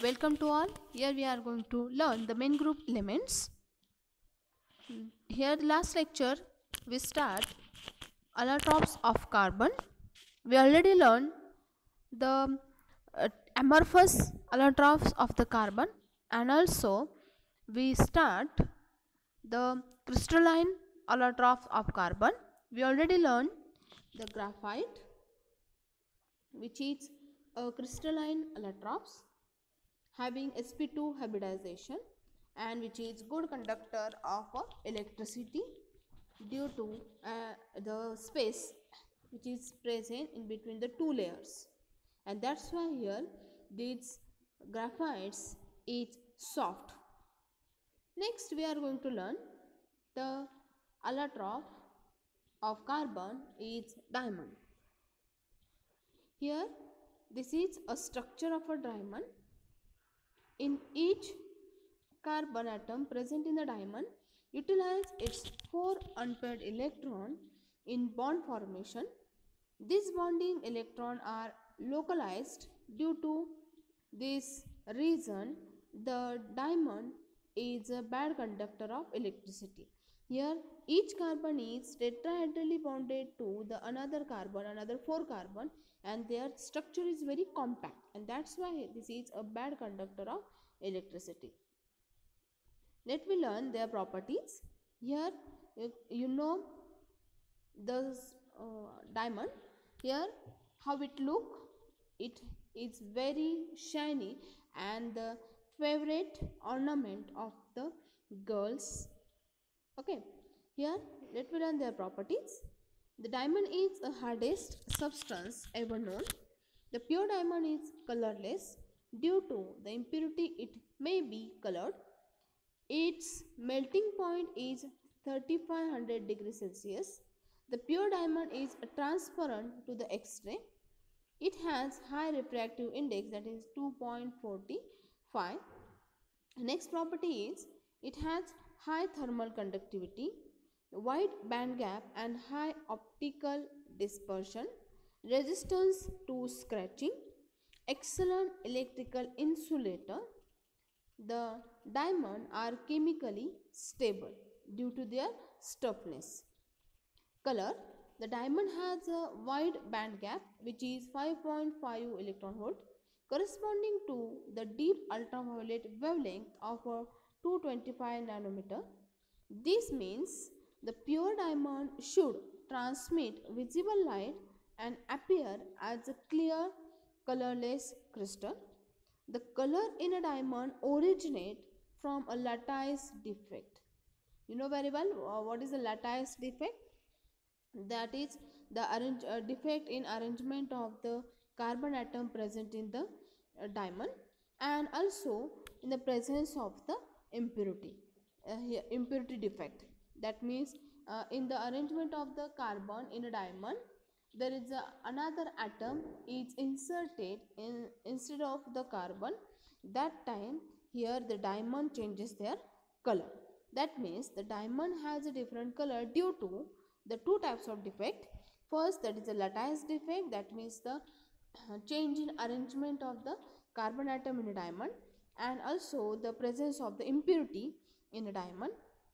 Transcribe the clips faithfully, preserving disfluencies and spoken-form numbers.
Welcome to all. Here we are going to learn the main group elements. Here the last lecture we start allotropes of carbon. We already learned the uh, amorphous allotropes of the carbon, and also we start the crystalline allotropes of carbon. We already learned the graphite, which is a crystalline allotropes having s p two hybridization and which is good conductor of uh, electricity due to uh, the space which is present in between the two layers, and that's why here these graphites is soft. Next we are going to learn the allotrope of carbon is diamond. Here this is a structure of a diamond. In each carbon atom present in the diamond utilize its four unpaired electron in bond formation. These bonding electrons are localized. Due to this reason, the diamond is a bad conductor of electricity. Here each carbon is tetrahedrally bonded to the another carbon, another four carbon, and their structure is very compact, and that's why this is a bad conductor of electricity. Let me learn their properties. Here you, you know the uh, diamond. Here how it look, it is very shiny and the favorite ornament of the girls. Okay, here let me learn their properties. The diamond is the hardest substance ever known. The pure diamond is colorless. Due to the impurity it may be colored. Its melting point is thirty-five hundred degrees Celsius. The pure diamond is transparent to the X-ray. It has high refractive index, that is two point four five. Next property is it has high thermal conductivity, wide band gap and high optical dispersion, resistance to scratching, excellent electrical insulator. The diamond are chemically stable due to their toughness. Color: the diamond has a wide band gap which is five point five electron volt corresponding to the deep ultraviolet wavelength of a two hundred twenty-five nanometer. This means the pure diamond should transmit visible light and appear as a clear colorless crystal. The color in a diamond originate from a lattice defect. You know very well uh, what is a lattice defect? That is the arrange, uh, defect in arrangement of the carbon atom present in the uh, diamond, and also in the presence of the impurity, uh, here, impurity defect. That means uh, in the arrangement of the carbon in a diamond there is a, another atom is inserted in instead of the carbon. That time here the diamond changes their color. That means the diamond has a different color due to the two types of defect. First, that is a lattice defect, that means the change in arrangement of the carbon atom in a diamond, and also the presence of the impurity in a diamond.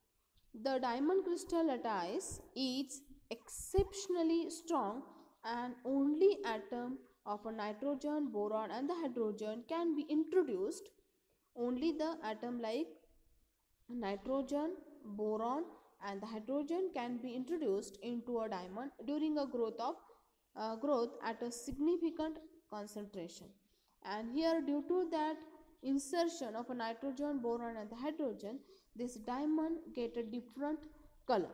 The diamond crystal lattice is exceptionally strong and only atom of a nitrogen, boron and the hydrogen can be introduced. Only the atom like nitrogen, boron and the hydrogen can be introduced into a diamond during a growth of uh, growth at a significant concentration. And here due to that insertion of a nitrogen, boron and the hydrogen, this diamond get a different color.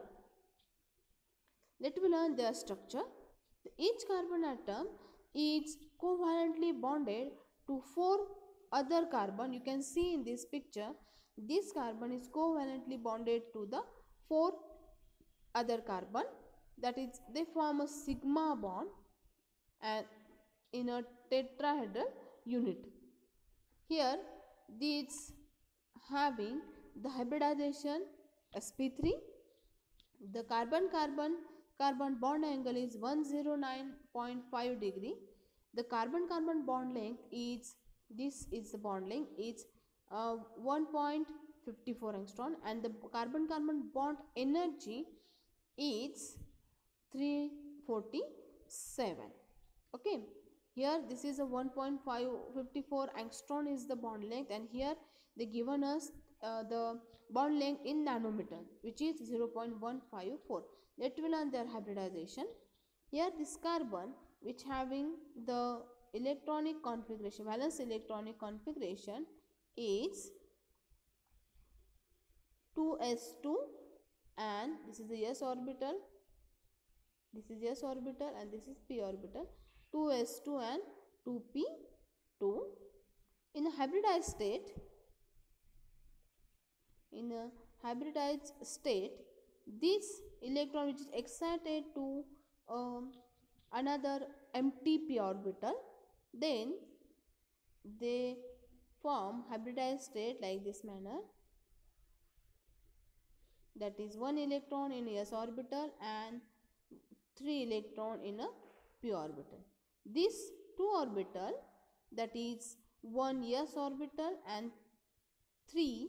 Let me learn their structure. Each carbon atom is covalently bonded to four other carbon. You can see in this picture this carbon is covalently bonded to the four other carbon, that is they form a sigma bond and in a tetrahedral unit. Here these having the hybridization s p three. The carbon carbon carbon bond angle is one hundred nine point five degree. The carbon carbon bond length is this is the bond length is uh, one point five four angstrom, and the carbon carbon bond energy is three forty-seven. Okay, here this is a one point five five four angstrom is the bond length, and here they given us uh, the bond length in nanometer, which is zero point one five four. Let we learn their hybridization. Here this carbon which having the electronic configuration, valence electronic configuration is two s two, and this is the s orbital, this is s orbital, and this is p orbital, two s two and two p two. In a hybridized state, in a hybridized state, this electron which is excited to um, another empty p orbital, then they form hybridized state like this manner, that is one electron in s orbital and three electron in a p orbital. This two orbital, that is one s orbital and three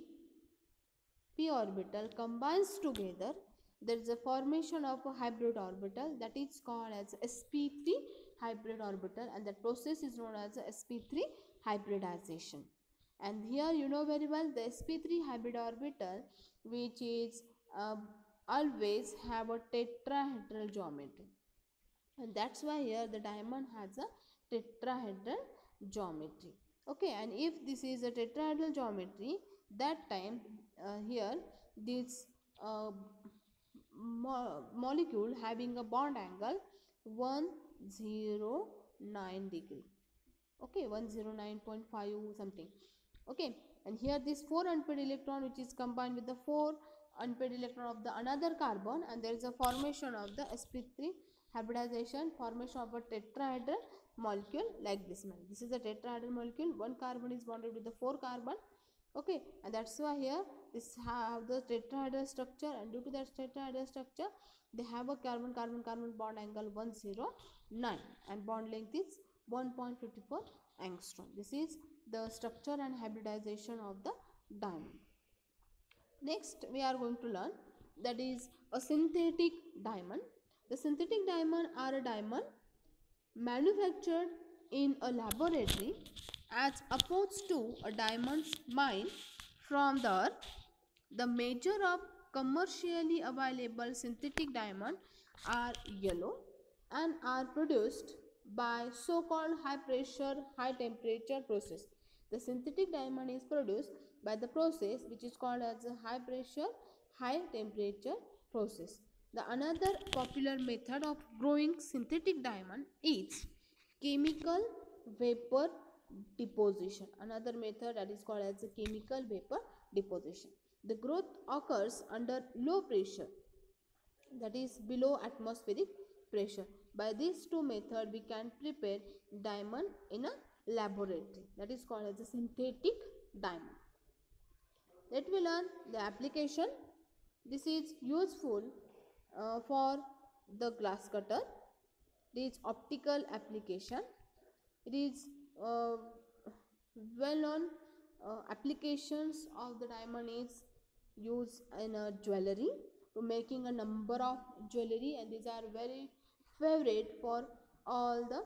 p orbital, combines together. There is a formation of a hybrid orbital, that is called as s p three hybrid orbital, and that process is known as s p three hybridization. And here you know very well the s p three hybrid orbital, which is uh, always have a tetrahedral geometry, and that's why here the diamond has a tetrahedral geometry. Okay, and if this is a tetrahedral geometry, that time uh, here this uh, mo molecule having a bond angle one hundred nine degree. Okay, one hundred nine point five something. Okay, and here this four unpaired electron which is combined with the four unpaired electron of the another carbon, and there is a formation of the s p three hybridization, formation of a tetrahedral molecule like this man. This is a tetrahedral molecule, one carbon is bonded with the four carbon. Okay, and that's why here this have the tetrahedral structure, and due to that tetrahedral structure they have a carbon carbon carbon bond angle one hundred nine, and bond length is one point five four angstrom. This is the structure and hybridization of the diamond. Next we are going to learn, that is a synthetic diamond. The synthetic diamond are a diamond manufactured in a laboratory as opposed to a diamond's mine from the earth. The measure of commercially available synthetic diamond are yellow and are produced by so-called high pressure high temperature process. The synthetic diamond is produced by the process which is called as a high pressure high temperature process. The another popular method of growing synthetic diamond is chemical vapor deposition. Another method that is called as a chemical vapor deposition. The growth occurs under low pressure, that is below atmospheric pressure. By these two methods we can prepare diamond in a laboratory, that is called as a synthetic diamond. Let me learn the application. This is useful uh, for the glass cutter. It is optical application. It is uh, well known uh, applications of the diamond is used in a jewelry, to making a number of jewelry, and these are very favorite for all the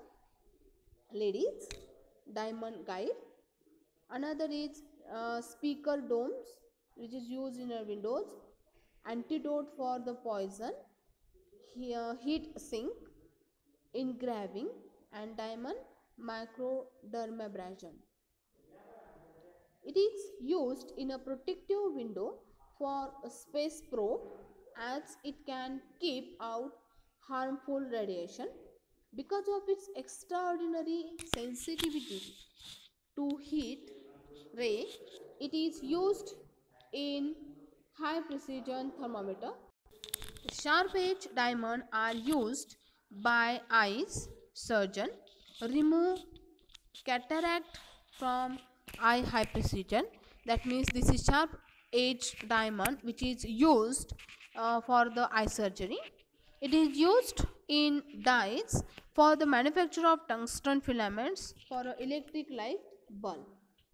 ladies. Diamond guide. Another is uh, speaker domes, which is used in our windows. Antidote for the poison. Here heat sink, engraving, and diamond microdermabrasion. It is used in a protective window for a space probe, as it can keep out harmful radiation. Because of its extraordinary sensitivity to heat ray, it is used in high precision thermometer. Sharp edge diamond are used by eyes surgeon, remove cataract from eye high precision. That means this is sharp edge diamond which is used uh, for the eye surgery. It is used in dyes for the manufacture of tungsten filaments for electric light bulb.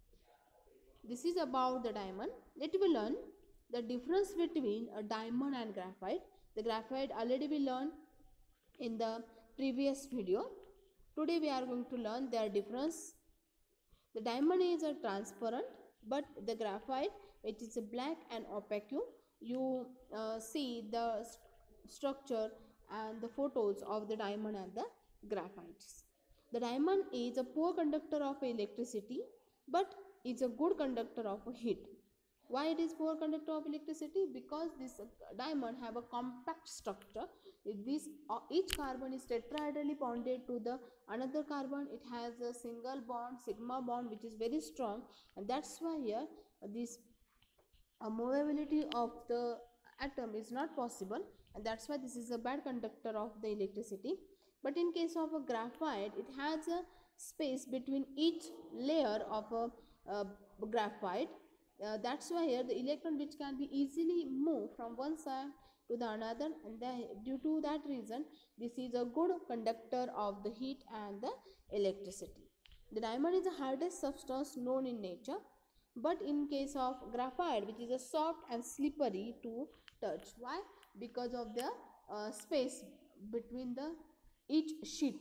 This is about the diamond. Let we learn the difference between a diamond and graphite. The graphite already we learned in the previous video. Today we are going to learn their difference. The diamond is a transparent, but the graphite, which is a black and opaque. You uh, see the st structure and the photos of the diamond and the graphites. The diamond is a poor conductor of electricity, but is a good conductor of heat. Why it is poor conductor of electricity? Because this uh, diamond have a compact structure. This uh, each carbon is tetrahedrally bonded to the another carbon. It has a single bond, sigma bond, which is very strong, and that's why here uh, this uh, movability of the atom is not possible, and that's why this is a bad conductor of the electricity. But in case of a graphite, it has a space between each layer of a uh, graphite. Uh, that's why here the electron which can be easily moved from one side to the another, and the, due to that reason this is a good conductor of the heat and the electricity. The diamond is the hardest substance known in nature, but in case of graphite, which is a soft and slippery to touch. Why? Because of the uh, space between the each sheet.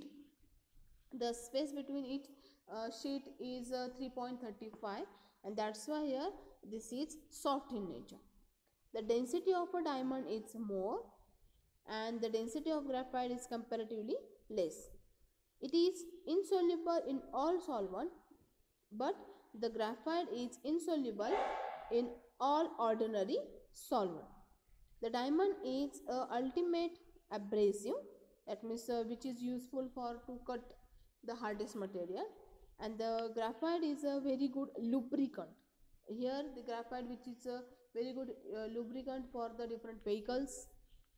The space between each uh, sheet is uh, three point three five, and that's why here this is soft in nature. The density of a diamond is more, and the density of graphite is comparatively less. It is insoluble in all solvent, but the graphite is insoluble in all ordinary solvent. The diamond is a ultimate abrasive, that means uh, which is useful for to cut the hardest material, and the graphite is a very good lubricant. Here the graphite, which is a very good uh, lubricant for the different vehicles.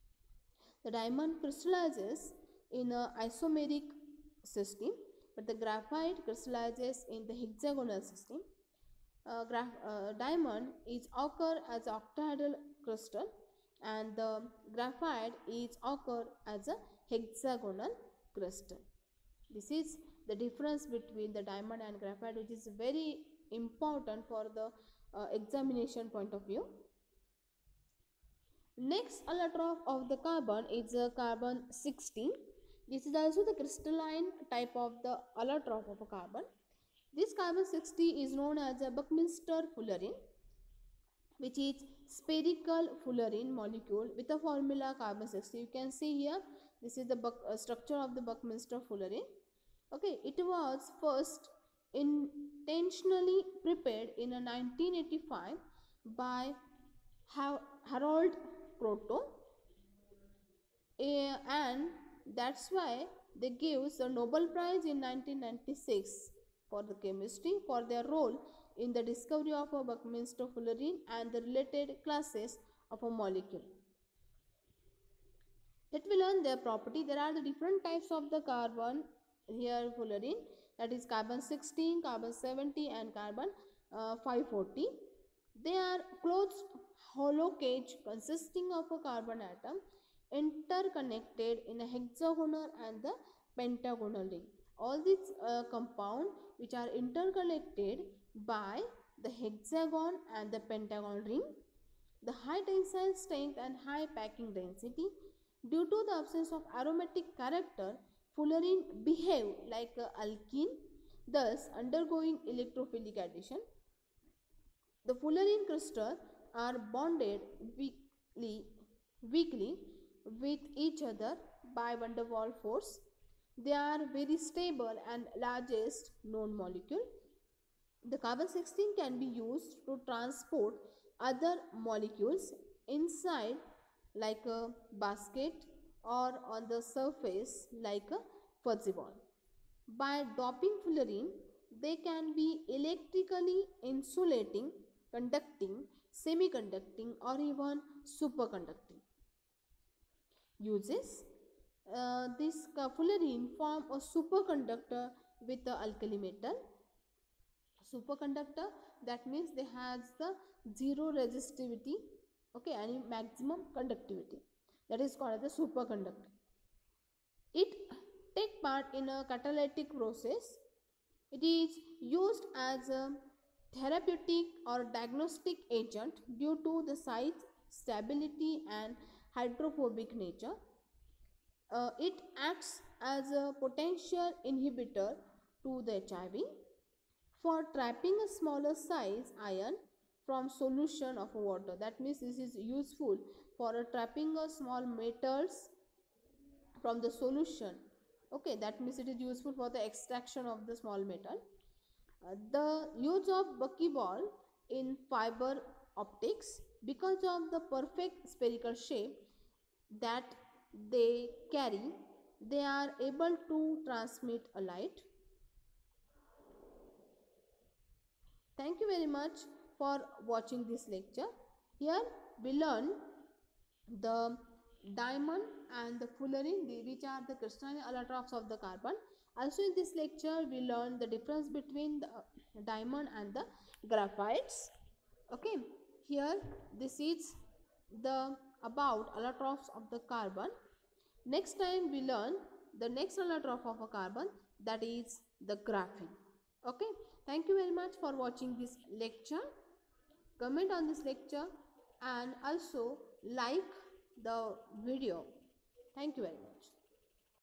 The diamond crystallizes in a isomeric system, but the graphite crystallizes in the hexagonal system. Uh, uh, diamond is occur as octahedral crystal, and the graphite is occur as a hexagonal crystal. This is the difference between the diamond and graphite, which is very important for the uh, examination point of view. Next allotrope of the carbon is a carbon sixteen. This is also the crystalline type of the allotrope of a carbon. This carbon sixty is known as a Buckminster fullerene, which is spherical fullerene molecule with a formula carbon sixty. You can see here, this is the Buck, uh, structure of the Buckminster fullerene. Okay, it was first intentionally prepared in a nineteen eighty-five by ha Harold Kroto, uh, and that's why they gave the Nobel Prize in nineteen ninety-six for the chemistry for their role in the discovery of a Buckminster fullerene and the related classes of a molecule. Let me learn their property. There are the different types of the carbon here fullerene, that is carbon sixteen, carbon seventy, and carbon uh, five forty. They are closed hollow cage consisting of a carbon atom interconnected in a hexagonal and the pentagonal ring. All these uh, compounds which are interconnected by the hexagon and the pentagon ring, the high tensile strength and high packing density. Due to the absence of aromatic character, fullerene behave like a alkene, thus undergoing electrophilic addition. The fullerene crystals are bonded weakly, weakly with each other by van der Waals force. They are very stable and largest known molecule. The carbon sixteen can be used to transport other molecules inside like a basket or on the surface like a fuzzy ball. By doping fullerene, they can be electrically insulating, conducting, semiconducting, or even superconducting. Uses: uh, this fullerene form a superconductor with the alkali metal. Superconductor, that means they has the zero resistivity, okay, and maximum conductivity. That is called as a superconductor. It take part in a catalytic process It is used as a therapeutic or diagnostic agent due to the size, stability, and hydrophobic nature. Uh, it acts as a potential inhibitor to the H I V for trapping a smaller size ion from solution of water. That means this is useful for uh, trapping a small metals from the solution. Okay, that means it is useful for the extraction of the small metal. Uh, the use of buckyball in fiber optics, because of the perfect spherical shape that they carry, they are able to transmit a light. Thank you very much for watching this lecture. Here we learn the diamond and the fullerene, which are the crystalline allotropes of the carbon. Also in this lecture we learn the difference between the diamond and the graphites. Okay, here this is the about allotropes of the carbon. Next time we learn the next allotrope of a carbon, that is the graphene. Okay, thank you very much for watching this lecture. Comment on this lecture and also like the video. Thank you very much.